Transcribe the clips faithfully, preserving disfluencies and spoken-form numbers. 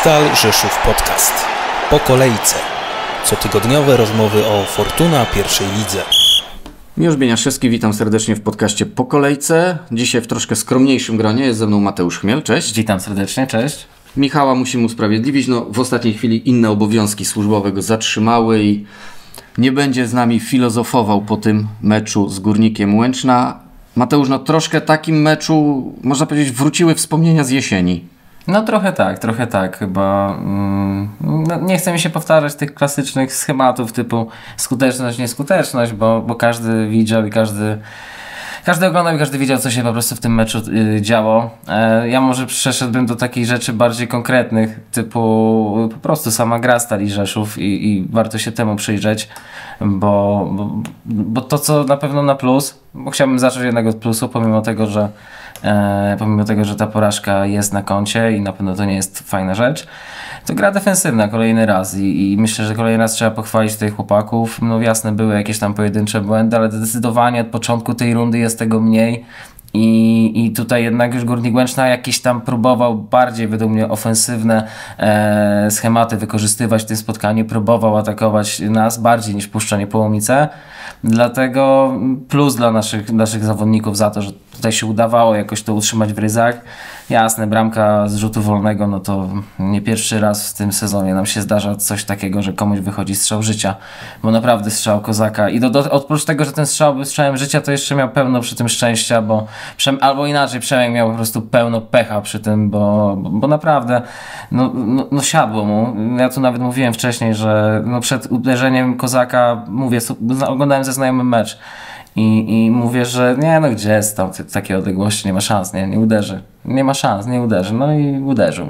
Stal Rzeszów Podcast. Po kolejce. Cotygodniowe rozmowy o Fortuna pierwszej lidze. Miłosz Bieniaszewski, witam serdecznie w podcaście Po kolejce. Dzisiaj w troszkę skromniejszym gronie jest ze mną Mateusz Chmiel. Cześć. Witam serdecznie, cześć. Michała musimy usprawiedliwić. No, w ostatniej chwili inne obowiązki służbowe go zatrzymały i nie będzie z nami filozofował po tym meczu z Górnikiem Łęczna. Mateusz, no troszkę takim meczu, można powiedzieć, wróciły wspomnienia z jesieni. No trochę tak, trochę tak chyba. Mm, no, nie chcę mi się powtarzać tych klasycznych schematów typu skuteczność, nieskuteczność, bo, bo każdy widział i każdy, każdy oglądał i każdy widział, co się po prostu w tym meczu y, działo. E, ja może przeszedłbym do takich rzeczy bardziej konkretnych, typu po prostu sama gra Stali Rzeszów i, i warto się temu przyjrzeć, bo, bo, bo to, co na pewno na plus, bo chciałbym zacząć jednak od plusu, pomimo tego, że E, pomimo tego, że ta porażka jest na koncie i na pewno to nie jest fajna rzecz, to gra defensywna kolejny raz i, i myślę, że kolejny raz trzeba pochwalić tych chłopaków. No jasne, były jakieś tam pojedyncze błędy, ale zdecydowanie od początku tej rundy jest tego mniej i, i tutaj jednak już Górnik Łęczna jakiś tam próbował bardziej według mnie ofensywne e, schematy wykorzystywać w tym spotkaniu, próbował atakować nas bardziej niż puszczanie Połomice. Dlatego plus dla naszych, naszych zawodników za to, że tutaj się udawało jakoś to utrzymać w ryzach. Jasne, bramka z rzutu wolnego, no to nie pierwszy raz w tym sezonie nam się zdarza coś takiego, że komuś wychodzi strzał życia, bo naprawdę strzał kozaka i do, do, oprócz tego, że ten strzał był strzałem życia, to jeszcze miał pełno przy tym szczęścia, bo albo inaczej, Przemek miał po prostu pełno pecha przy tym, bo, bo, bo naprawdę no, no, no siadło mu. Ja tu nawet mówiłem wcześniej, że no przed uderzeniem kozaka, mówię, oglądałem ze znajomym mecz i, i mówię, że nie no gdzie jest tam w takiej odległości, nie ma szans, nie, nie uderzy, nie ma szans, nie uderzy, no i uderzył.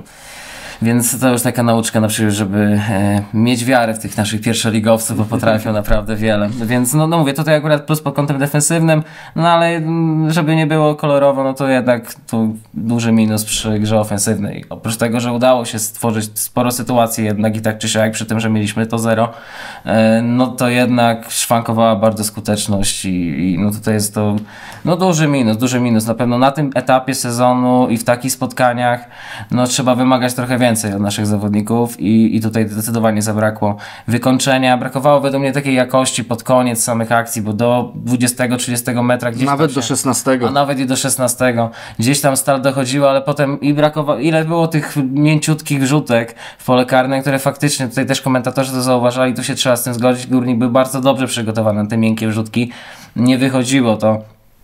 Więc to już taka nauczka na przykład, żeby e, mieć wiarę w tych naszych pierwszoligowców, bo potrafią naprawdę wiele. Więc no, no mówię, tutaj akurat plus pod kątem defensywnym, no ale żeby nie było kolorowo, no to jednak to duży minus przy grze ofensywnej. Oprócz tego, że udało się stworzyć sporo sytuacji jednak i tak czy siak, przy tym, że mieliśmy to zero, e, no to jednak szwankowała bardzo skuteczność i, i no tutaj jest to no duży minus, duży minus. Na pewno na tym etapie sezonu i w takich spotkaniach no trzeba wymagać trochę więcej od naszych zawodników i, i tutaj zdecydowanie zabrakło wykończenia. Brakowało według mnie takiej jakości pod koniec samych akcji, bo do dwudziestego trzydziestego metra gdzieś nawet się, do szesnastego. A nawet i do szesnastego. Gdzieś tam Stal dochodziła, ale potem i brakowało, ile było tych mięciutkich wrzutek w pole karne, które faktycznie tutaj też komentatorzy to zauważali, tu się trzeba z tym zgodzić. Górnik był bardzo dobrze przygotowany na te miękkie wrzutki. Nie wychodziło to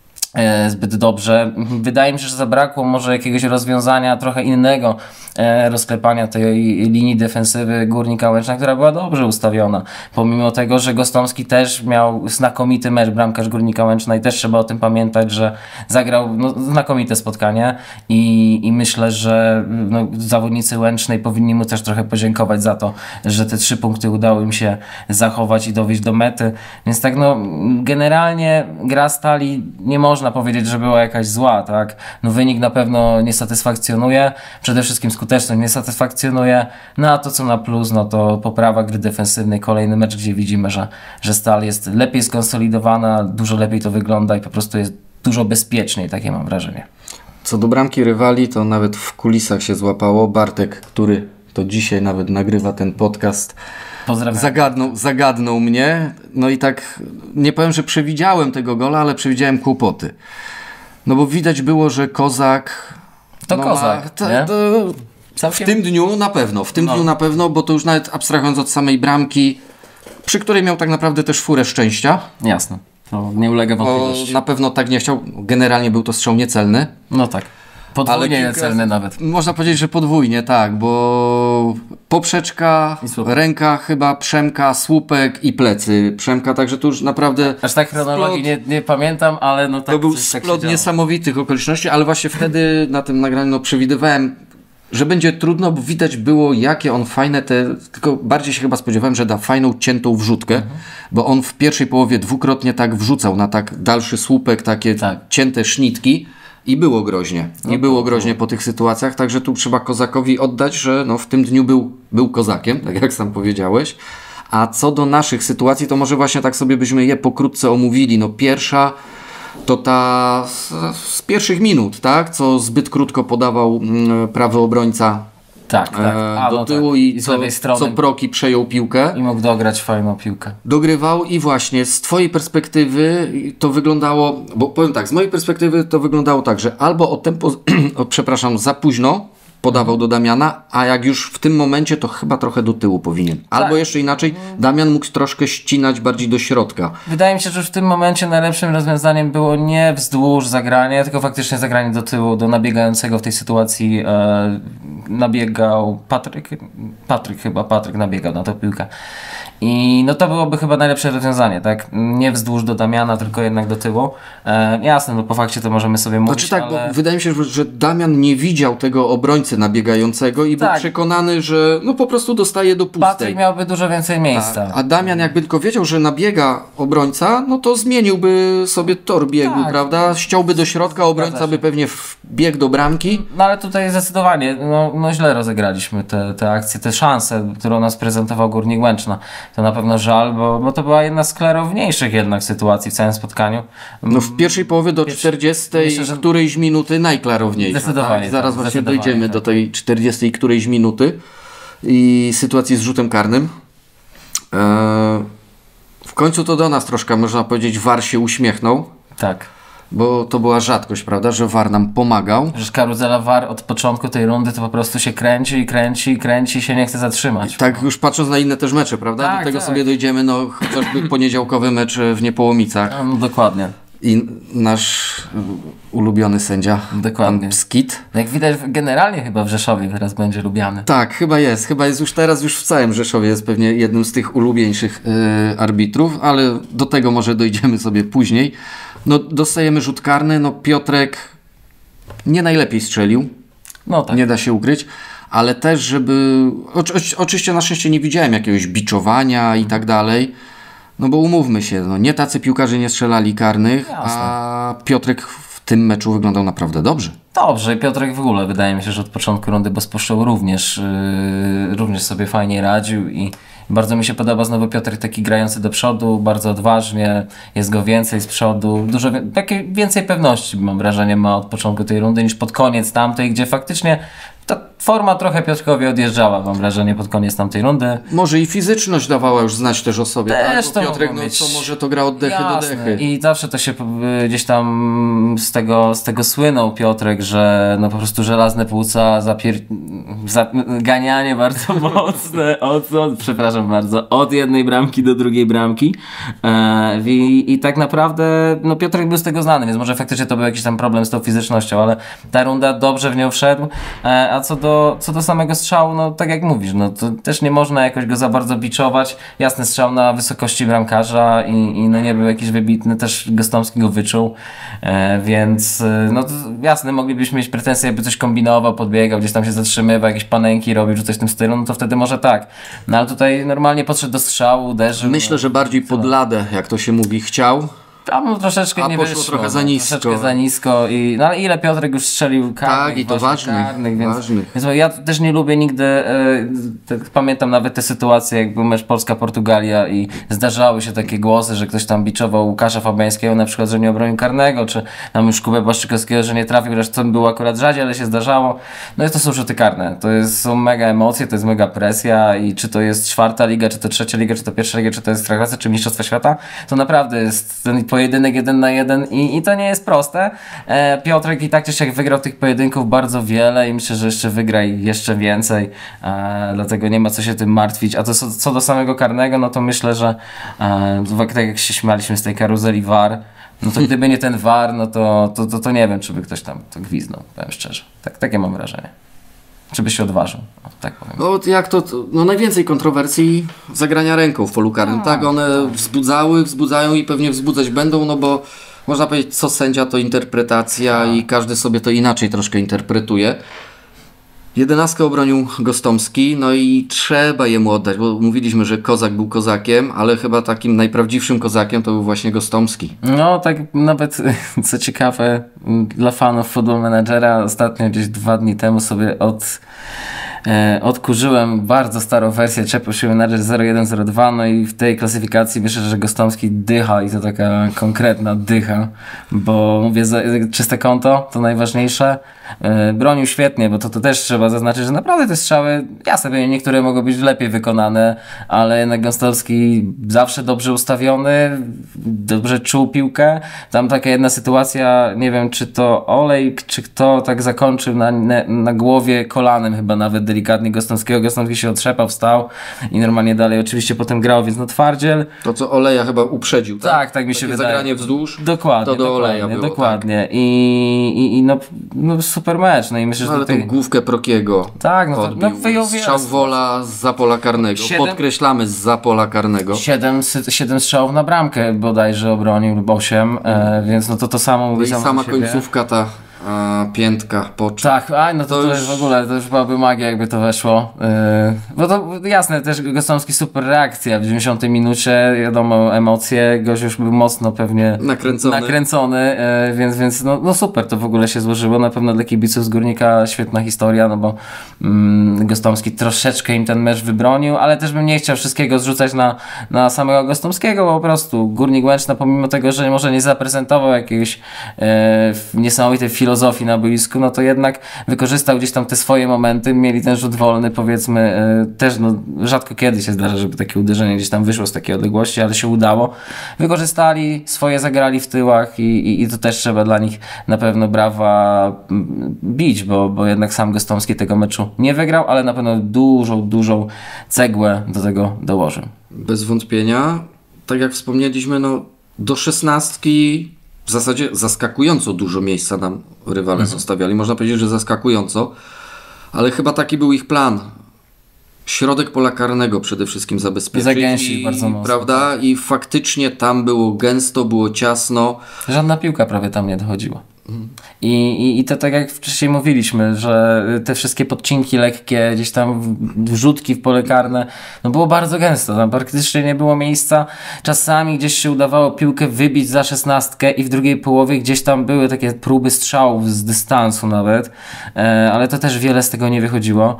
E, zbyt dobrze. Wydaje mi się, że zabrakło może jakiegoś rozwiązania trochę innego e, rozklepania tej linii defensywy Górnika Łęczna, która była dobrze ustawiona. Pomimo tego, że Gostomski też miał znakomity mecz, bramkarz Górnika Łęczna i też trzeba o tym pamiętać, że zagrał no, znakomite spotkanie i, i myślę, że no, zawodnicy Łęcznej powinni mu też trochę podziękować za to, że te trzy punkty udało im się zachować i dowieść do mety. Więc tak no generalnie gra Stali nie może można powiedzieć, że była jakaś zła, tak? No wynik na pewno nie satysfakcjonuje, przede wszystkim skuteczność nie satysfakcjonuje, no a to co na plus, no to poprawa gry defensywnej, kolejny mecz, gdzie widzimy, że, że Stal jest lepiej skonsolidowana, dużo lepiej to wygląda i po prostu jest dużo bezpieczniej, takie mam wrażenie. Co do bramki rywali, to nawet w kulisach się złapało. Bartek, który to dzisiaj nawet nagrywa ten podcast, Zagadnął, zagadnął mnie, no i tak nie powiem, że przewidziałem tego gola, ale przewidziałem kłopoty. No bo widać było, że Kozak... To no Kozak, ma, to, nie? To w tym dniu na pewno, w tym no. dniu na pewno, bo to już nawet abstrahując od samej bramki, przy której miał tak naprawdę też furę szczęścia. Jasne, to nie ulega wątpliwości. O, na pewno tak nie chciał, generalnie był to strzał niecelny. No tak. Podwójnie niecelny nawet. Można powiedzieć, że podwójnie, tak, bo poprzeczka, ręka chyba Przemka, słupek i plecy Przemka, także to już naprawdę... Aż tak chronologii nie, nie pamiętam, ale no tak. To był tak splot niesamowitych okoliczności, ale właśnie wtedy na tym nagraniu no, przewidywałem, że będzie trudno, bo widać było, jakie on fajne te... Tylko bardziej się chyba spodziewałem, że da fajną, ciętą wrzutkę, mhm. bo on w pierwszej połowie dwukrotnie tak wrzucał na tak dalszy słupek, takie tak. cięte sznitki. I było groźnie. I no było groźnie po tych sytuacjach, także tu trzeba Kozakowi oddać, że no w tym dniu był, był Kozakiem, tak jak sam powiedziałeś. A co do naszych sytuacji, to może właśnie tak sobie byśmy je pokrótce omówili. No pierwsza to ta z, z pierwszych minut, tak, co zbyt krótko podawał prawy obrońca Tak, tak. e, A, do no tyłu tak. i, I z co, lewej strony. co Proki przejął piłkę. I mógł dograć fajną piłkę. Dogrywał i właśnie z twojej perspektywy to wyglądało, bo powiem tak, z mojej perspektywy to wyglądało tak, że albo o tempo, o, przepraszam, za późno podawał do Damiana, a jak już w tym momencie, to chyba trochę do tyłu powinien. Albo Tak. jeszcze inaczej, Damian mógł troszkę ścinać bardziej do środka. Wydaje mi się, że w tym momencie najlepszym rozwiązaniem było nie wzdłuż zagrania, tylko faktycznie zagranie do tyłu, do nabiegającego w tej sytuacji e, nabiegał Patryk, Patryk chyba, Patryk nabiegał na tę piłkę. I no to byłoby chyba najlepsze rozwiązanie, tak? Nie wzdłuż do Damiana, tylko jednak do tyłu. E, jasne, no po fakcie to możemy sobie mówić, Znaczy tak, ale... bo wydaje mi się, że, że Damian nie widział tego obrońcy nabiegającego i był Tak. przekonany, że no po prostu dostaje do pustej. Patryk miałby dużo więcej miejsca. A Damian jakby tylko wiedział, że nabiega obrońca, no to zmieniłby sobie tor biegu, Tak. prawda? Ściąłby do środka, obrońca się. by pewnie wbiegł do bramki. No ale tutaj zdecydowanie no, no źle rozegraliśmy te, te akcje, te szanse, którą nas prezentował Górnik Łęczna. To na pewno żal, bo, bo to była jedna z klarowniejszych jednak sytuacji w całym spotkaniu. No w pierwszej połowie do czterdziestej myślę, że- którejś minuty najklarowniejsza. Zdecydowanie Tak? Zaraz tak, właśnie zdecydowanie dojdziemy tak. do tej czterdziestej którejś minuty i sytuacji z rzutem karnym. Eee, w końcu to do nas troszkę, można powiedzieć, V A R się uśmiechnął, Tak. bo to była rzadkość, prawda, że V A R nam pomagał. Że karuzela V A R od początku tej rundy to po prostu się kręci i kręci i kręci i się nie chce zatrzymać. Tak już patrząc na inne też mecze, prawda? Tak, Do tego tak. sobie dojdziemy, no chociażby poniedziałkowy mecz w Niepołomicach No, dokładnie. i nasz ulubiony sędzia, Dokładnie. pan Pskit. Jak widać generalnie chyba w Rzeszowie teraz będzie lubiany. Tak, chyba jest. Chyba jest już teraz, już w całym Rzeszowie jest pewnie jednym z tych ulubieńszych yy, arbitrów, ale do tego może dojdziemy sobie później. No dostajemy rzut karny, no Piotrek nie najlepiej strzelił, No tak. nie da się ukryć, ale też żeby... Oczy, oczywiście na szczęście nie widziałem jakiegoś biczowania i tak dalej, no bo umówmy się, no nie tacy piłkarze nie strzelali karnych, Jasne. a Piotrek w tym meczu wyglądał naprawdę dobrze. Dobrze, i Piotrek w ogóle wydaje mi się, że od początku rundy bez poszczał również, yy, również sobie fajnie radził i bardzo mi się podoba znowu Piotrek taki grający do przodu, bardzo odważnie, jest go więcej z przodu, dużo wie- takie więcej pewności mam wrażenie ma od początku tej rundy niż pod koniec tamtej, gdzie faktycznie ta forma trochę Piotrkowi odjeżdżała, mam wrażenie, pod koniec tamtej rundy. Może i fizyczność dawała już znać też o sobie, Też tak? to Bo Piotrek, mogło no być. co może to gra od dechy do Jasne. dechy. I zawsze to się y, gdzieś tam z tego, z tego słynął Piotrek, że no po prostu żelazne płuca, zapier... za... ganianie bardzo mocne od, od, przepraszam bardzo, od jednej bramki do drugiej bramki. E, i, I tak naprawdę no Piotrek był z tego znany, więc może faktycznie to był jakiś tam problem z tą fizycznością, ale ta runda dobrze w nią wszedł. E, a co do, co do samego strzału, no tak jak mówisz, no to też nie można jakoś go za bardzo biczować. Jasny strzał na wysokości bramkarza i, i no nie był jakiś wybitny, też Gostomski go wyczuł, e, więc e, no to jasne, moglibyśmy mieć pretensje, jakby coś kombinował, podbiegał, gdzieś tam się zatrzymywał, jakieś panenki robił, czy coś w tym stylu, no to wtedy może tak. No ale tutaj normalnie podszedł do strzału, uderzył. Myślę, no, że bardziej pod ladę, jak to się mówi, chciał. tam no, troszeczkę A nie poszło wyszło, trochę za no, nisko. Troszeczkę za nisko. I, no ale ile Piotrek już strzelił karnych, Tak, i to właśnie ważnych, karnych, więc, ważnych. więc ja też nie lubię nigdy, e, tak pamiętam nawet te sytuacje, jak był mecz Polska-Portugalia i zdarzały się takie głosy, że ktoś tam biczował Łukasza Fabiańskiego na przykład, że nie obronił karnego, czy tam już Kubę Błaszczykowskiego, że nie trafił, zresztą było akurat rzadziej, ale się zdarzało. No i to są rzuty karne, to jest, są mega emocje, to jest mega presja i czy to jest czwarta liga, czy to trzecia liga, czy to pierwsza liga, czy to jest Ekstraklasa, czy Mistrzostwa Świata, to naprawdę jest ten pojedynek jeden na jeden i, i to nie jest proste. E, Piotrek i tak czy siak wygrał tych pojedynków bardzo wiele i myślę, że jeszcze wygra i jeszcze więcej, e, dlatego nie ma co się tym martwić. A to co, co do samego karnego, no to myślę, że e, tak jak się śmialiśmy z tej karuzeli V A R, no to gdyby nie ten V A R, no to, to, to, to nie wiem, czy by ktoś tam to gwizdnął, powiem szczerze. Tak, takie mam wrażenie. Czy by się odważył, o, tak powiem. No jak to, to, no najwięcej kontrowersji zagrania ręką w polu karnym, tak? One wzbudzały, wzbudzają i pewnie wzbudzać będą, no bo można powiedzieć, co sędzia to interpretacja i każdy sobie to inaczej troszkę interpretuje. Jedenastkę obronił Gostomski, no i trzeba jemu oddać, bo mówiliśmy, że Kozak był kozakiem, ale chyba takim najprawdziwszym kozakiem to był właśnie Gostomski. No tak nawet co ciekawe dla fanów Football Managera ostatnio gdzieś dwa dni temu sobie od e, odkurzyłem bardzo starą wersję Czepy Menadżer zero jeden zero dwa, no i w tej klasyfikacji myślę, że Gostomski dycha i to taka konkretna dycha, bo mówię, za, czyste konto to najważniejsze. E, bronił świetnie, bo to, to też trzeba zaznaczyć, że naprawdę te strzały, ja sobie niektóre mogą być lepiej wykonane, ale jednak Gostomski zawsze dobrze ustawiony, dobrze czuł piłkę. Tam taka jedna sytuacja, nie wiem czy to Olejk, czy kto tak zakończył na, na, na głowie kolanem chyba nawet delikatnie Gostomskiego. Gostomski się otrzepał, wstał i normalnie dalej oczywiście potem grał, więc no twardziel. To co Oleja chyba uprzedził, tak? Tak, tak mi się Takie wydaje. zagranie wzdłuż, dokładnie, to do dokładnie, Oleja było. Dokładnie. Tak. I, i, i no, no super mecz. No i myślę, no, że ale tutaj... tą główkę Prokiego tak, no to odbił. no, wyjął Strzał wola z pola karnego. Siedem... Podkreślamy z pola karnego. Siedem, siedem strzałów na bramkę bodajże obronił lub osiem, e, więc no to to samo mówi no i samo sama siebie. końcówka ta a, piętka po czym. Tak, a no to, To to już- już w ogóle, to już byłaby magia jakby to weszło. Yy, bo to jasne, też Gostomski super reakcja w dziewięćdziesiątej minucie, wiadomo, emocje, gość już był mocno pewnie Nakręcony. nakręcony, yy, więc, więc no, no super to w ogóle się złożyło, na pewno dla kibiców z Górnika świetna historia, no bo mm, Gostomski troszeczkę im ten mecz wybronił, ale też bym nie chciał wszystkiego zrzucać na, na samego Gostomskiego, bo po prostu Górnik Łęczna pomimo tego, że może nie zaprezentował jakiejś yy, niesamowitej filozofii na boisku, no to jednak wykorzystał gdzieś tam te swoje momenty, mieli ten rzut wolny powiedzmy, yy, też no rzadko kiedy się zdarza, żeby takie uderzenie gdzieś tam wyszło z takiej odległości, ale się udało. Wykorzystali, swoje zagrali w tyłach i, i, i to też trzeba dla nich na pewno brawa mm, bić, bo, bo jednak sam Gostomski tego meczu nie wygrał, ale na pewno dużą, dużą cegłę do tego dołożył. Bez wątpienia. Tak jak wspomnieliśmy, no do szesnastki w zasadzie zaskakująco dużo miejsca nam rywale zostawiali. Można powiedzieć, że zaskakująco, ale chyba taki był ich plan. Środek pola karnego przede wszystkim zabezpieczyć. Zagęścić i, bardzo mocno. Prawda? I faktycznie tam było gęsto, było ciasno. Żadna piłka prawie tam nie dochodziła. I, i, I to tak jak wcześniej mówiliśmy, że te wszystkie podcinki lekkie, gdzieś tam w- wrzutki w pole karne, no było bardzo gęsto, tam praktycznie nie było miejsca. Czasami gdzieś się udawało piłkę wybić za szesnastkę i w drugiej połowie gdzieś tam były takie próby strzałów z dystansu nawet, e, ale to też wiele z tego nie wychodziło.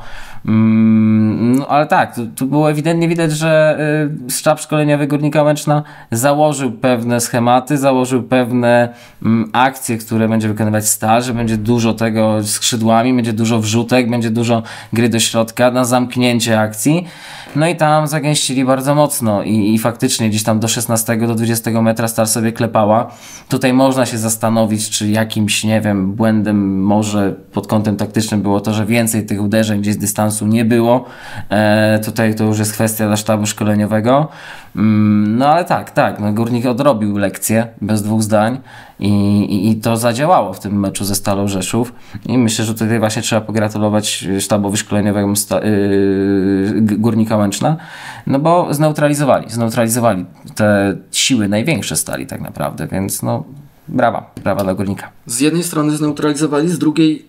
Mm, no ale tak, tu, tu było ewidentnie widać, że y, sztab szkoleniowy Górnika Łęczna założył pewne schematy, założył pewne mm, akcje, które będzie wykonywać Stal, że będzie dużo tego skrzydłami, będzie dużo wrzutek, będzie dużo gry do środka na zamknięcie akcji. No i tam zagęścili bardzo mocno i, i faktycznie gdzieś tam do szesnastego, do dwudziestego metra Stal sobie klepała. Tutaj można się zastanowić, czy jakimś, nie wiem, błędem może pod kątem taktycznym było to, że więcej tych uderzeń gdzieś z dystansu nie było. E, tutaj to już jest kwestia dla sztabu szkoleniowego. Mm, no ale tak, tak, no Górnik odrobił lekcję, bez dwóch zdań i, i, i to zadziałało w tym meczu ze Stalą Rzeszów i myślę, że tutaj właśnie trzeba pogratulować sztabowi szkoleniowemu sta, yy, Górnika Łęczna, no bo zneutralizowali, zneutralizowali te siły największe Stali tak naprawdę, więc no brawa, brawa dla Górnika. Z jednej strony zneutralizowali, z drugiej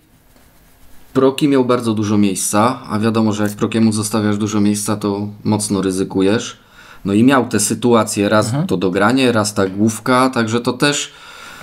Proki miał bardzo dużo miejsca, a wiadomo, że jak Prokiemu zostawiasz dużo miejsca, to mocno ryzykujesz. No i miał te sytuacje, raz Mhm. to dogranie, raz ta główka, także to też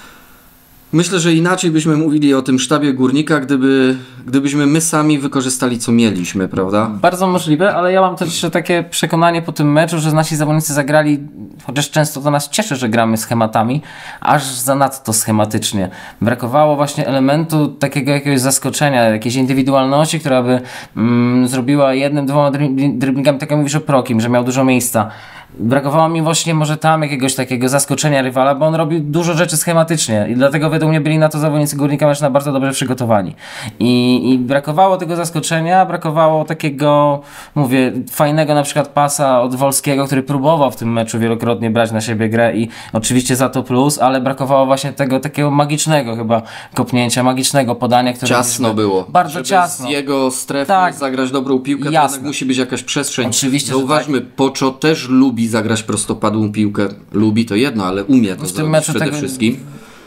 myślę, że inaczej byśmy mówili o tym sztabie Górnika, gdyby, gdybyśmy my sami wykorzystali co mieliśmy, prawda? Bardzo możliwe, ale ja mam też takie przekonanie po tym meczu, że nasi zawodnicy zagrali, chociaż często to nas cieszy, że gramy schematami, aż zanadto schematycznie. Brakowało właśnie elementu takiego jakiegoś zaskoczenia, jakiejś indywidualności, która by mm, zrobiła jednym, dwoma dry- driblingami, tak jak mówisz o Prokim, że miał dużo miejsca. Brakowało mi właśnie może tam jakiegoś takiego zaskoczenia rywala, bo on robił dużo rzeczy schematycznie i dlatego według mnie byli na to zawodnicy Górnika Łęczna bardzo dobrze przygotowani. I, I brakowało tego zaskoczenia, brakowało takiego, mówię, fajnego na przykład pasa od Wolskiego, który próbował w tym meczu wielokrotnie brać na siebie grę i oczywiście za to plus, ale brakowało właśnie tego takiego magicznego chyba kopnięcia, magicznego podania, które Ciasno było. Bardzo Żeby ciasno. z jego strefy Tak. zagrać dobrą piłkę, to Jasne. jednak musi być jakaś przestrzeń. Oczywiście, że Zauważmy, Poczo też lubi zagrać prostopadłą piłkę. Lubi to jedno, ale umie to tym zrobić meczu przede tego- wszystkim.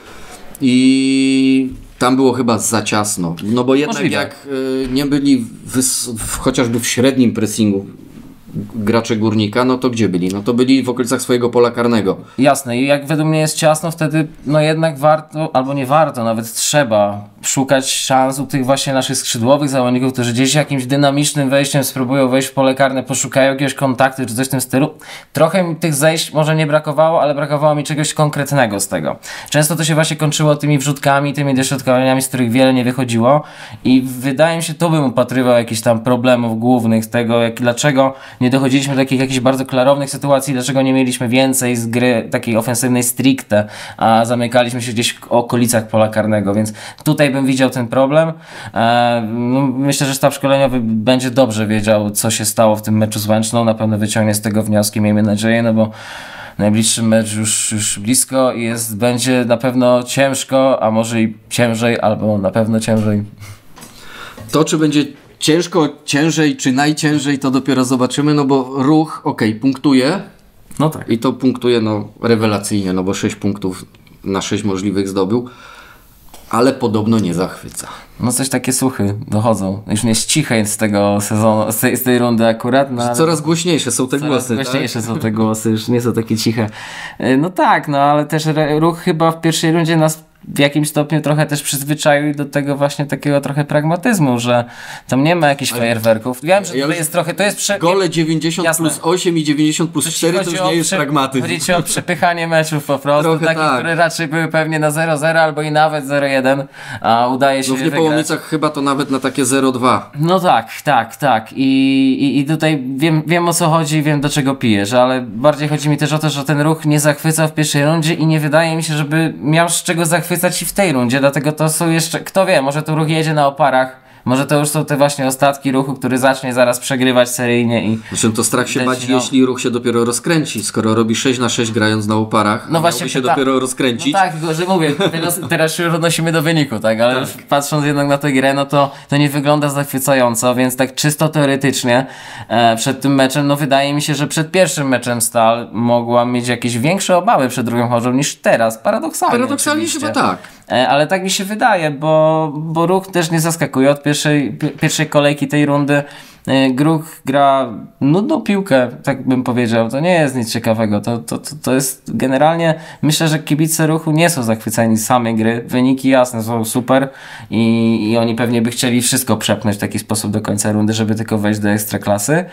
I tam było chyba za ciasno. No bo jednak Możliwe. jak y, nie byli wys- w, chociażby w średnim pressingu, gracze Górnika, no to gdzie byli? No to byli w okolicach swojego pola karnego. Jasne, i jak według mnie jest ciasno, wtedy no jednak warto, albo nie warto, nawet trzeba szukać szans u tych właśnie naszych skrzydłowych zawodników, którzy gdzieś jakimś dynamicznym wejściem spróbują wejść w pole karne, poszukają jakiegoś kontaktu czy coś w tym stylu. Trochę mi tych zejść może nie brakowało, ale brakowało mi czegoś konkretnego z tego. Często to się właśnie kończyło tymi wrzutkami, tymi dośrodkowaniami, z których wiele nie wychodziło i wydaje mi się, to bym upatrywał jakichś tam problemów głównych z tego, jak, dlaczego nie dochodziliśmy do takich jakichś bardzo klarownych sytuacji, dlaczego nie mieliśmy więcej z gry takiej ofensywnej stricte, a zamykaliśmy się gdzieś w okolicach pola karnego, więc tutaj bym widział ten problem. E, no, myślę, że sztab szkoleniowy będzie dobrze wiedział, co się stało w tym meczu z Łęczną, na pewno wyciągnie z tego wnioski, miejmy nadzieję, no bo najbliższy mecz już, już blisko i jest, będzie na pewno ciężko, a może i ciężej, albo na pewno ciężej. To, czy będzie ciężko, ciężej, czy najciężej, to dopiero zobaczymy, no bo Ruch, okej, okay, punktuje. No tak. I to punktuje no rewelacyjnie, no bo sześć punktów na sześć możliwych zdobył, ale podobno nie zachwyca. No coś takie słuchy dochodzą. Już nie jest cichej z tego sezonu, z tej, z tej rundy akurat. No, ale coraz głośniejsze są te coraz głosy. głośniejsze tak? są te głosy, już nie są takie ciche. No tak, no ale też Ruch chyba w pierwszej rundzie nas w jakimś stopniu trochę też przyzwyczaił do tego właśnie takiego trochę pragmatyzmu, że tam nie ma jakichś fajerwerków. Wiem, że ja to jest trochę, to jest prze... Gole dziewięćdziesiąt Jasne. plus osiem i dziewięćdziesiąt plus cztery to już nie jest prze... pragmatyzm. Chodzi ci o przepychanie meczów po prostu, Trochę takich, tak. które raczej były pewnie na zero zero albo i nawet zero jeden, a udaje się No w wygrać. Niepołomicach chyba to nawet na takie zero dwa. No tak, tak, tak. I, i, i tutaj wiem, wiem o co chodzi, wiem do czego pijesz, ale bardziej chodzi mi też o to, że ten Ruch nie zachwycał w pierwszej rundzie i nie wydaje mi się, żeby miał z czego zachwycać i w tej rundzie, dlatego to są jeszcze, kto wie, może tu Ruch jedzie na oparach, może to już są te właśnie ostatki Ruchu, który zacznie zaraz przegrywać seryjnie i... Zresztą to strach się Leci, bać, no. jeśli Ruch się dopiero rozkręci, skoro robi sześć na sześć grając na oparach, No właśnie się pyta- dopiero rozkręcić. No tak, tylko że mówię, teraz, teraz się już odnosimy do wyniku, tak, ale już patrząc jednak na tę grę, no to, to nie wygląda zachwycająco, więc tak czysto teoretycznie e, przed tym meczem, no wydaje mi się, że przed pierwszym meczem Stal mogła mieć jakieś większe obawy przed drugim chorzą niż teraz, paradoksalnie Paradoksalnie oczywiście. chyba tak. E, ale tak mi się wydaje, bo, bo Ruch też nie zaskakuje od pierwszej, pi- pierwszej kolejki tej rundy. Ruch gra nudną piłkę, tak bym powiedział. To nie jest nic ciekawego. To, to, to, to jest generalnie, myślę, że kibice Ruchu nie są zachwyceni z samej gry. Wyniki jasne są super i, i oni pewnie by chcieli wszystko przepchnąć w taki sposób do końca rundy, żeby tylko wejść do ekstraklasy.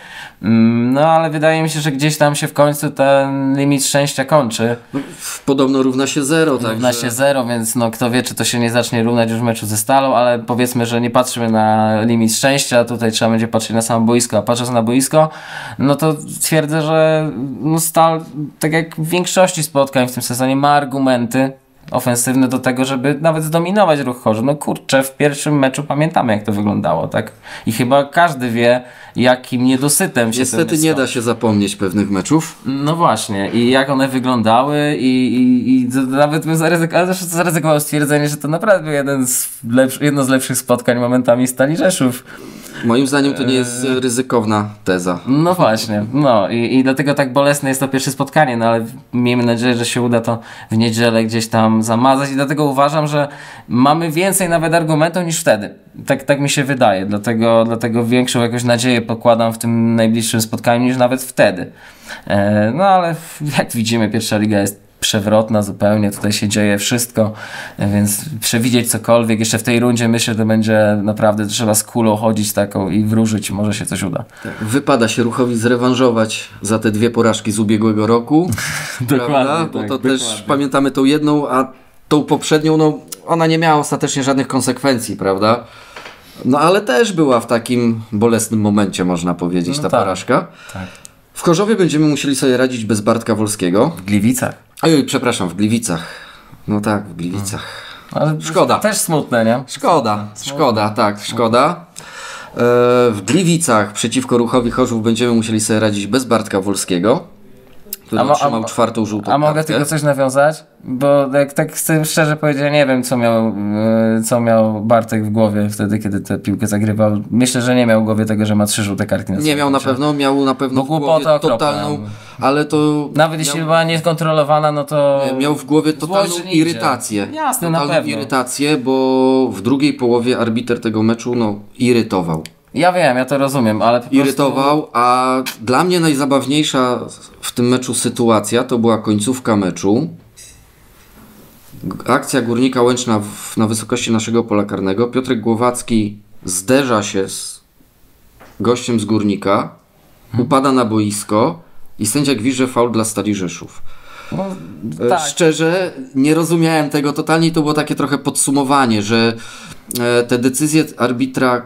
No ale wydaje mi się, że gdzieś tam się w końcu ten limit szczęścia kończy. Podobno równa się zero. Równa także... się zero, więc no kto wie, czy to się nie zacznie równać już w meczu ze Stalą, ale powiedzmy, że nie patrzymy na limit szczęścia. Tutaj trzeba będzie patrzeć na samo boisko, a patrząc na boisko, no to twierdzę, że no Stal, tak jak w większości spotkań w tym sezonie, ma argumenty ofensywne do tego, żeby nawet zdominować Ruch Chorzów. No kurczę, w pierwszym meczu pamiętamy, jak to wyglądało, tak? I chyba każdy wie, jakim niedosytem się Niestety nie da się zapomnieć pewnych meczów. No właśnie, i jak one wyglądały i, i, i to nawet bym zaryzykował, zresztą zaryzykował stwierdzenie, że to naprawdę był jeden z lepszy, jedno z lepszych spotkań momentami Stali Rzeszów. Moim zdaniem to nie jest ryzykowna teza. No właśnie, no i, i dlatego tak bolesne jest to pierwsze spotkanie, no ale miejmy nadzieję, że się uda to w niedzielę gdzieś tam zamazać i dlatego uważam, że mamy więcej nawet argumentów niż wtedy. Tak, tak mi się wydaje, dlatego, dlatego większą jakąś nadzieję pokładam w tym najbliższym spotkaniu niż nawet wtedy. E, no ale jak widzimy, pierwsza liga jest przewrotna zupełnie, tutaj się dzieje wszystko, więc przewidzieć cokolwiek jeszcze w tej rundzie, myślę, że to będzie naprawdę trzeba z kulą chodzić taką i wróżyć, może się coś uda. Tak, wypada się Ruchowi zrewanżować za te dwie porażki z ubiegłego roku. Dokładnie, prawda? Bo tak, to dokładnie. też pamiętamy tą jedną, a tą poprzednią, no ona nie miała ostatecznie żadnych konsekwencji, prawda? No ale też była w takim bolesnym momencie, można powiedzieć, No ta tak, porażka. tak. W Chorzowie będziemy musieli sobie radzić bez Bartka Wolskiego. W Gliwicach. Oj, przepraszam, w Gliwicach. No tak, w Gliwicach. Ale Szkoda. Też smutne, nie? Szkoda, szkoda, tak, szkoda. E, w Gliwicach przeciwko Ruchowi Chorzów będziemy musieli sobie radzić bez Bartka Wolskiego, który A mo- otrzymał a- czwartą żółtą A mogę kartkę. tylko coś nawiązać? Bo jak tak chcę szczerze powiedzieć, ja nie wiem, co miał, e, co miał Bartek w głowie wtedy, kiedy tę piłkę zagrywał. Myślę, że nie miał w głowie tego, że ma trzy żółte kartki na Nie swoim miał na koncie. pewno, miał na pewno Bo w głowie głupota okropna. totalną, ale to... Nawet jeśli miał, była nieskontrolowana, no to... miał w głowie totalną Złość nie idzie. irytację. Jasne, na totalną pewno. irytację, bo w drugiej połowie arbiter tego meczu no, irytował. Ja wiem, ja to rozumiem, ale po prostu... irytował, a dla mnie najzabawniejsza w tym meczu sytuacja to była końcówka meczu. Akcja Górnika Łęczna w, na wysokości naszego pola karnego. Piotrek Głowacki zderza się z gościem z Górnika, upada na boisko i sędzia gwizdże faul dla Stali Rzeszów. No, E, tak. Szczerze nie rozumiałem tego totalnie i to było takie trochę podsumowanie, że e, te decyzje arbitra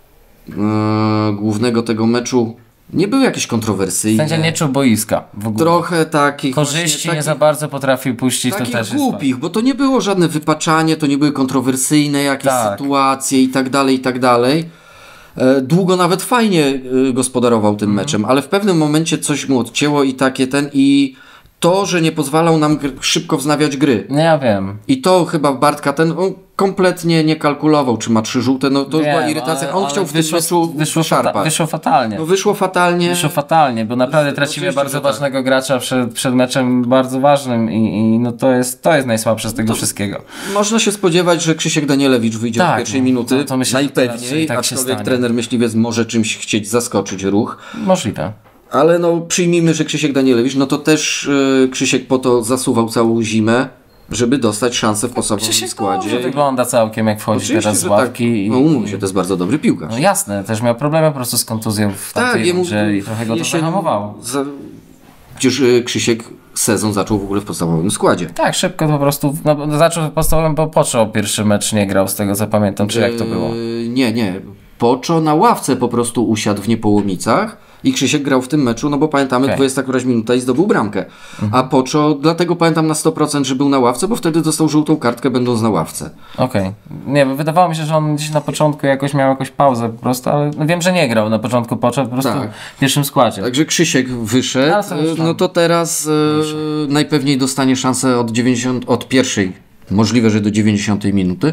e, głównego tego meczu nie były jakieś kontrowersyjne. Sędzia nie czuł boiska w ogóle. Trochę takich Korzyści właśnie, nie takich, za bardzo potrafił puścić, to takich też jest głupich, bo to nie było żadne wypaczanie, to nie były kontrowersyjne jakieś Tak. sytuacje i tak dalej, i tak dalej. E, Długo nawet fajnie e, gospodarował tym Mhm. meczem, ale w pewnym momencie coś mu odcięło i takie ten i to, że nie pozwalał nam gr- szybko wznawiać gry. No ja wiem. I to chyba Bartka ten on kompletnie nie kalkulował, czy ma trzy żółte, no to wiem, była irytacja. ale- On ale chciał w tym wyszło, meczu wyszło, fata, szarpać. wyszło fatalnie. No wyszło fatalnie. Wyszło fatalnie, bo naprawdę tracimy oczywiście, bardzo że tak. ważnego gracza przed, przed meczem bardzo ważnym i, i no to jest, to jest najsłabsze z tego wszystkiego. Można się spodziewać, że Krzysiek Danielewicz wyjdzie Tak, od pierwszej no, minuty. to- to myślę, że to raczej najpewniej, tak się aczkolwiek stanie. trener myśliwiec może czymś chcieć zaskoczyć ruch. Możliwe. Ale no przyjmijmy, że Krzysiek Danielewicz, no to też yy, Krzysiek po to zasuwał całą zimę, żeby dostać szansę w podstawowym Krzysiek składzie. dobrze wygląda całkiem, jak wchodzi Oczywiście, teraz z że ławki. tak. i- No umówmy się, to jest bardzo dobry piłkarz. No jasne, też miał problemy po prostu z kontuzją w tamtej Tak, jemu rundzie i trochę go to jesienią zahamowało. Za... Przecież y, Krzysiek sezon zaczął w ogóle w podstawowym składzie. Tak, szybko po prostu, no, zaczął podstawowym, bo począł pierwszy mecz, nie grał z tego co pamiętam, czy jak to było. Yy, nie, nie. Poczo na ławce po prostu usiadł w Niepołomicach i Krzysiek grał w tym meczu, no bo pamiętamy, Okej. dwudziesta któraś minuta i zdobył bramkę. A Poczo, dlatego pamiętam na sto procent, że był na ławce, bo wtedy dostał żółtą kartkę będąc na ławce. Okej. Nie, bo wydawało mi się, że on gdzieś na początku jakoś miał jakąś pauzę po prostu, ale no wiem, że nie grał na początku, począł po prostu Tak. w pierwszym składzie. Także Krzysiek wyszedł, Ale to już tam no to teraz e, najpewniej dostanie szansę od, dziewięćdziesiąt, od pierwszej, możliwe, że do dziewięćdziesiątej minuty.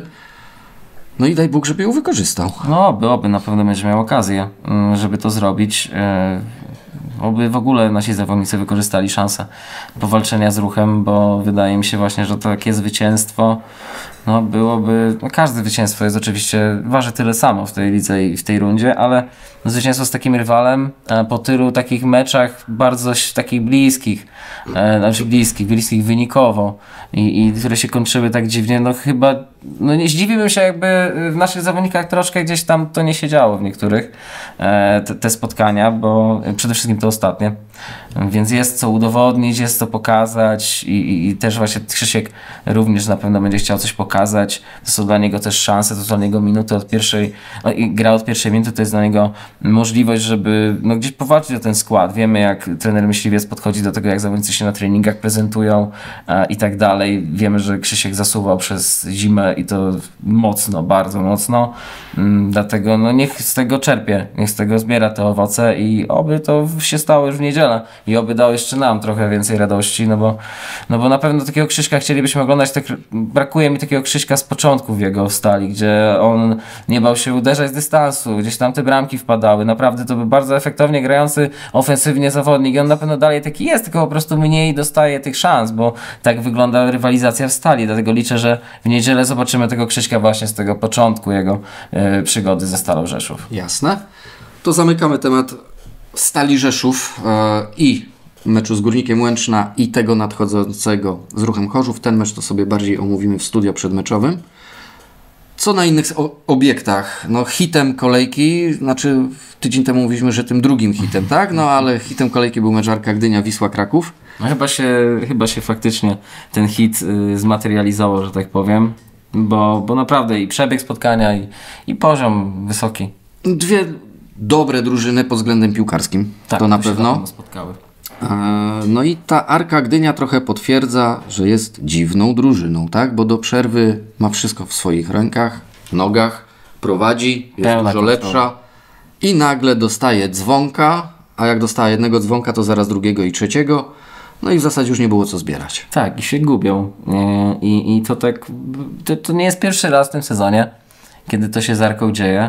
No i daj Bóg, żeby ją wykorzystał. No, byłoby, na pewno będzie miał okazję, mm, żeby to zrobić. E, Oby w ogóle nasi zawodnicy wykorzystali szansę powalczenia z ruchem, bo wydaje mi się właśnie, że to takie zwycięstwo no byłoby, no każde zwycięstwo jest oczywiście, waży tyle samo w tej lidze i w tej rundzie, ale zwycięstwo z takim rywalem e, po tylu takich meczach bardzo ś- takich bliskich, e, znaczy bliskich, bliskich wynikowo i, i które się kończyły tak dziwnie, no chyba, no nie zdziwiłbym się jakby w naszych zawodnikach troszkę gdzieś tam to nie się działo w niektórych e, te, te spotkania, bo przede wszystkim to ostatnie, więc jest co udowodnić, jest co pokazać i, i, i też właśnie Krzysiek również na pewno będzie chciał coś pokazać. To są dla niego też szanse, to są dla niego minuty od pierwszej, no i gra od pierwszej minuty to jest dla niego możliwość, żeby no gdzieś powalczyć o ten skład. Wiemy, jak trener myśliwiec podchodzi do tego, jak zawodnicy się na treningach prezentują e, i tak dalej. Wiemy, że Krzysiek zasuwał przez zimę i to mocno, bardzo mocno. Mm, dlatego no niech z tego czerpie, niech z tego zbiera te owoce i oby to się stało już w niedzielę i oby dał jeszcze nam trochę więcej radości, no bo, no bo na pewno takiego Krzyśka chcielibyśmy oglądać. Tak, brakuje mi takiego Krzyśka z początku w jego stali, gdzie on nie bał się uderzać z dystansu, gdzieś tam te bramki wpadały. Naprawdę to był bardzo efektownie grający ofensywnie zawodnik i on na pewno dalej taki jest, tylko po prostu mniej dostaje tych szans, bo tak wygląda rywalizacja w stali. Dlatego liczę, że w niedzielę zobaczymy tego Krzyśka właśnie z tego początku jego e, przygody ze Stalą Rzeszów. Jasne. To zamykamy temat Stali Rzeszów e, i meczu z Górnikiem Łęczna i tego nadchodzącego z Ruchem Chorzów. Ten mecz to sobie bardziej omówimy w studio przedmeczowym. Co na innych o- obiektach? No hitem kolejki, znaczy tydzień temu mówiliśmy, że tym drugim hitem, tak? No ale hitem kolejki był mecz Arka Gdynia, Wisła Kraków. No chyba się, chyba się faktycznie ten hit y, zmaterializował, że tak powiem, bo, bo naprawdę i przebieg spotkania i, i poziom wysoki. Dwie dobre drużyny pod względem piłkarskim, Tak, to na się pewno. spotkały. E, No i ta Arka Gdynia trochę potwierdza, że jest dziwną drużyną, tak? Bo do przerwy ma wszystko w swoich rękach, nogach, prowadzi, jest Pełna dużo kontrola. lepsza i nagle dostaje dzwonka, a jak dostała jednego dzwonka, to zaraz drugiego i trzeciego. No i w zasadzie już nie było co zbierać. Tak, i się gubią. Nie? I, i to tak, to, to nie jest pierwszy raz w tym sezonie, kiedy to się z Arką dzieje.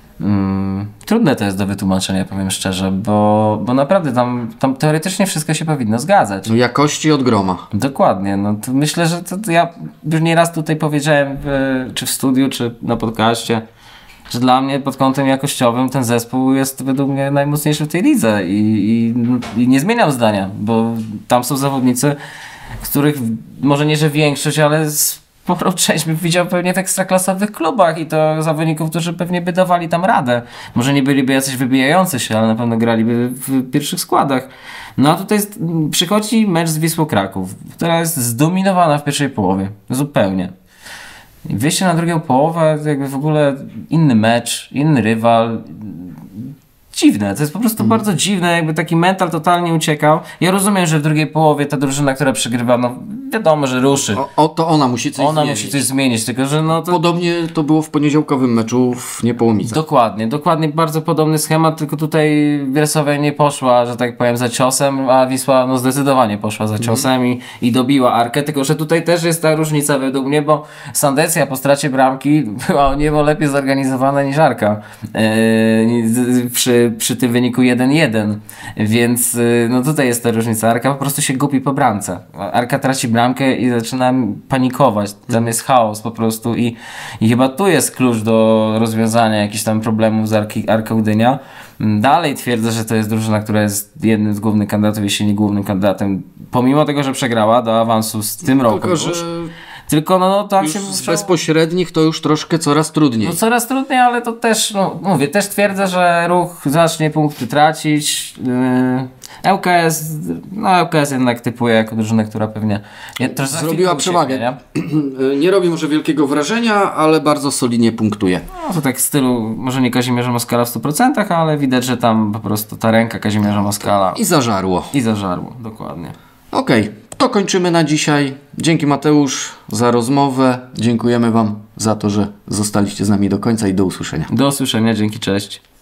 Mm, trudne to jest do wytłumaczenia, powiem szczerze, bo, bo naprawdę tam, tam teoretycznie wszystko się powinno zgadzać. No jakości od groma. Dokładnie, no to myślę, że to, to ja już nieraz tutaj powiedziałem, w, czy w studiu, czy na podcaście, że dla mnie pod kątem jakościowym ten zespół jest według mnie najmocniejszy w tej lidze i, i, i nie zmieniam zdania, bo tam są zawodnicy, których może nie, że większość, ale sporą część bym widział pewnie w ekstraklasowych klubach i to zawodników, którzy pewnie by dawali tam radę. Może nie byliby jacyś wybijający się, ale na pewno graliby w pierwszych składach. No a tutaj jest, przychodzi mecz z Wisłą Kraków, która jest zdominowana w pierwszej połowie. Zupełnie. I wyjście na drugą połowę, to jakby w ogóle inny mecz, inny rywal. Dziwne, to jest po prostu mm. bardzo dziwne, jakby taki mental totalnie uciekał. Ja rozumiem, że w drugiej połowie ta drużyna, która przegrywa, no wiadomo, że ruszy. O, o to ona musi coś ona zmienić. musi coś zmienić, tylko że no to... Podobnie to było w poniedziałkowym meczu w Niepołomicach. Dokładnie, dokładnie bardzo podobny schemat, tylko tutaj Wiersowia nie poszła, że tak powiem, za ciosem, a Wisła no zdecydowanie poszła za ciosem mm. i, i dobiła Arkę, tylko że tutaj też jest ta różnica według mnie, bo Sandecja po stracie bramki była o niebo lepiej zorganizowana niż Arka yy, przy, przy tym wyniku jeden jeden, więc yy, no tutaj jest ta różnica. Arka po prostu się gubi po bramce. Arka traci bramkę i zaczyna panikować. Tam jest chaos po prostu i, i chyba tu jest klucz do rozwiązania jakichś tam problemów z Arki, Arką Gdynia. Dalej twierdzę, że to jest drużyna, która jest jednym z głównych kandydatów, jeśli nie głównym kandydatem, pomimo tego, że przegrała do awansu z tym Tylko, roku. że... Tylko no, no tam już się z musiało... bezpośrednich to już troszkę coraz trudniej. No coraz trudniej, ale to też, no mówię, też twierdzę, że Ruch zacznie punkty tracić. Yy, ŁKS, no ŁKS jednak typuje jako drużynę, która pewnie nie, zrobiła przewagę. Nie? nie robi może wielkiego wrażenia, ale bardzo solidnie punktuje. No to tak w stylu, może nie Kazimierza Moskala w stu procentach, ale widać, że tam po prostu ta ręka Kazimierza Moskala. I zażarło. I zażarło, dokładnie. Okej, okay, to kończymy na dzisiaj. Dzięki Mateusz za rozmowę. Dziękujemy Wam za to, że zostaliście z nami do końca i do usłyszenia. Do usłyszenia, dzięki, cześć.